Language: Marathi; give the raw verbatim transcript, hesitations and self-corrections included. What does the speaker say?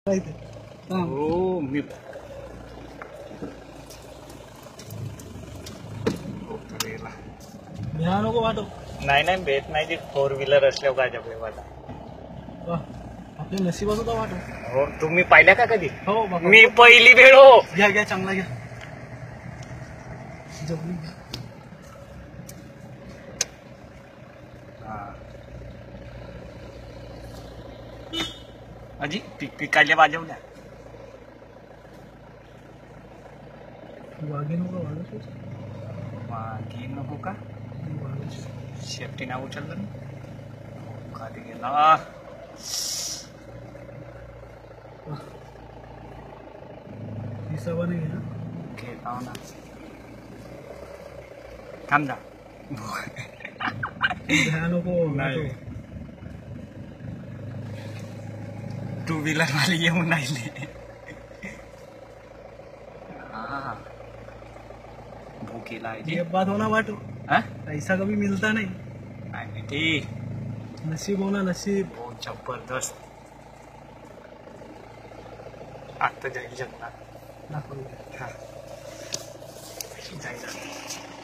हो मी भ्या नको वाटो. नाही नाही भेट नाही ती फोर व्हीलर असल्यावर काय जपले मला. आपल्या नशिबाचं तर वाटो. हो तुम्ही पाहिल्या का कधी? हो बाबा. मी पहिली वेळ हो. घ्या घ्या चांगला घ्या. जपली घ्या. अजी पिक पिकायला वाजवल्या. वाघे नको वाघ वाघे नको का? शेफ्टी नाव उचललं ना खाली गेला. हिसाबा नाही ना घेताव ना. थांब जा. भ्या नको. नाही टू व्हीलर वाले येऊन राहिले. हाँ भूखेला है जी. ये बात होना वाटो. हाँ? ऐसा कभी मिलता नहीं. नहीं बेटी नसीब होना नसीब. बहुत जबरदस्त. आता जाईल जगणार. दाखव. हाँ जाईल.